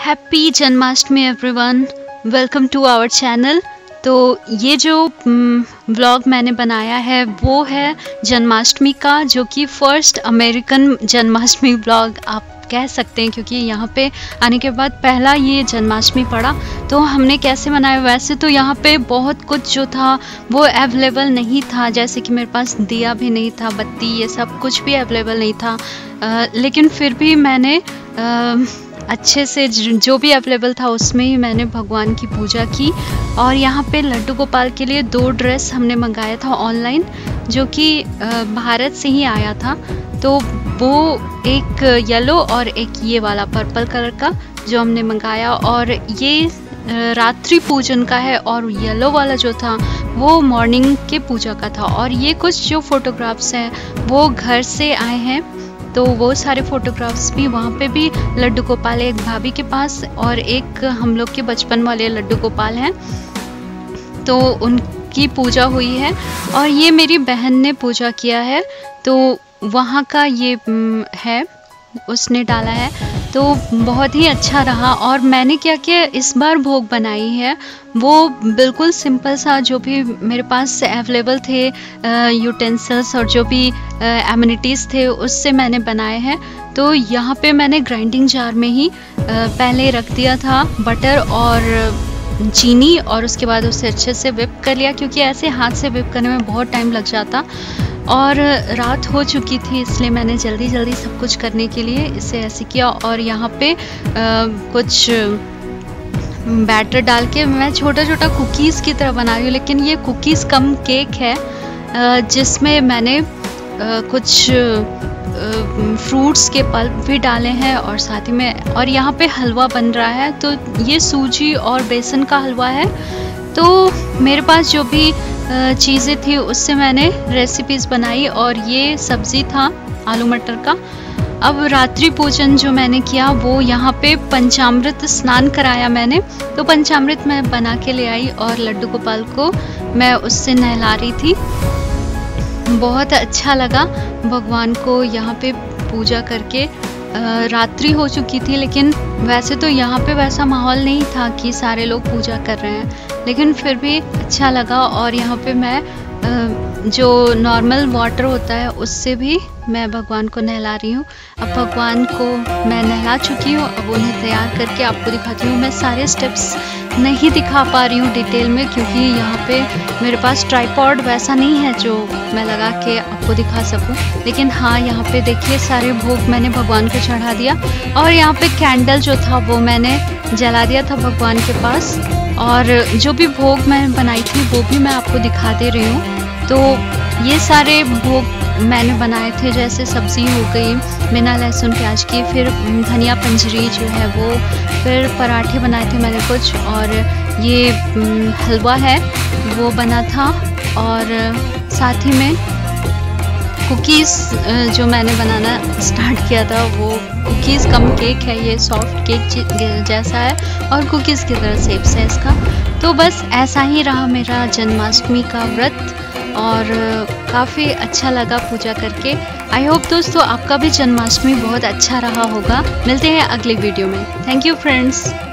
Happy Janmashtami everyone, welcome to our channel. तो ये जो व्लॉग मैंने बनाया है वो है जन्माष्टमी का, जो कि फर्स्ट अमेरिकन जन्माष्टमी व्लॉग आप कह सकते हैं, क्योंकि यहाँ पे आने के बाद पहला ये जन्माष्टमी पड़ा। तो हमने कैसे मनाया, वैसे तो यहाँ पे बहुत कुछ जो था वो अवेलेबल नहीं था, जैसे कि मेरे पास दिया भी नहीं था, बत्ती ये सब कुछ भी अवेलेबल नहीं था, लेकिन फिर भी मैंने अच्छे से जो भी अवेलेबल था उसमें ही मैंने भगवान की पूजा की। और यहाँ पे लड्डू गोपाल के लिए 2 ड्रेस हमने मंगाया था ऑनलाइन, जो कि भारत से ही आया था। तो वो एक येलो और एक ये वाला पर्पल कलर का जो हमने मंगाया, और ये रात्रि पूजन का है, और येलो वाला जो था वो मॉर्निंग के पूजा का था। और ये कुछ जो फोटोग्राफ्स हैं वो घर से आए हैं, तो वो सारे फोटोग्राफ्स भी वहाँ पे भी लड्डू गोपाल है, एक भाभी के पास और एक हम लोग के बचपन वाले लड्डू गोपाल हैं, तो उनकी पूजा हुई है। और ये मेरी बहन ने पूजा किया है, तो वहाँ का ये है, उसने डाला है, तो बहुत ही अच्छा रहा। और मैंने क्या किया, इस बार भोग बनाई है वो बिल्कुल सिंपल सा, जो भी मेरे पास अवेलेबल थे यूटेंसिल्स और जो भी एमिनिटीज़ थे उससे मैंने बनाए हैं। तो यहाँ पे मैंने ग्राइंडिंग जार में ही पहले रख दिया था बटर और चीनी, और उसके बाद उसे अच्छे से whip कर लिया, क्योंकि ऐसे हाथ से whip करने में बहुत टाइम लग जाता और रात हो चुकी थी, इसलिए मैंने जल्दी जल्दी सब कुछ करने के लिए इसे ऐसे किया। और यहाँ पे कुछ बैटर डाल के मैं छोटा छोटा कुकीज़ की तरह बना रही हूँ, लेकिन ये कुकीज़ कम केक है, जिसमें मैंने कुछ फ्रूट्स के पल्प भी डाले हैं और साथ ही में, और यहाँ पे हलवा बन रहा है। तो ये सूजी और बेसन का हलवा है। तो मेरे पास जो भी चीज़ें थी उससे मैंने रेसिपीज़ बनाई, और ये सब्ज़ी था आलू मटर का। अब रात्रि पूजन जो मैंने किया वो यहाँ पे पंचामृत स्नान कराया मैंने, तो पंचामृत मैं बना के ले आई और लड्डू गोपाल को मैं उससे नहला रही थी। बहुत अच्छा लगा भगवान को यहाँ पे पूजा करके। रात्रि हो चुकी थी, लेकिन वैसे तो यहाँ पे वैसा माहौल नहीं था कि सारे लोग पूजा कर रहे हैं, लेकिन फिर भी अच्छा लगा। और यहाँ पे मैं जो नॉर्मल वाटर होता है उससे भी मैं भगवान को नहला रही हूँ। अब भगवान को मैं नहला चुकी हूँ, अब उन्हें तैयार करके आपको दिखाती हूँ। मैं सारे स्टेप्स नहीं दिखा पा रही हूँ डिटेल में, क्योंकि यहाँ पे मेरे पास ट्राइपॉड वैसा नहीं है जो मैं लगा के आपको दिखा सकूँ। लेकिन हाँ, यहाँ पे देखिए सारे भोग मैंने भगवान को चढ़ा दिया, और यहाँ पे कैंडल जो था वो मैंने जला दिया था भगवान के पास। और जो भी भोग मैंने बनाई थी वो भी मैं आपको दिखा दे रही हूँ। तो ये सारे भोग मैंने बनाए थे, जैसे सब्ज़ी हो गई बिना लहसुन प्याज की, फिर धनिया पंजरी जो है वो, फिर पराठे बनाए थे मैंने कुछ, और ये हलवा है वो बना था, और साथ ही में कुकीज़ जो मैंने बनाना स्टार्ट किया था, वो कुकीज़ कम केक है, ये सॉफ्ट केक जैसा है और कुकीज़ की तरह शेप्स है इसका। तो बस ऐसा ही रहा मेरा जन्माष्टमी का व्रत, और काफ़ी अच्छा लगा पूजा करके। आई होप दोस्तों आपका भी जन्माष्टमी बहुत अच्छा रहा होगा। मिलते हैं अगले वीडियो में। Thank you friends.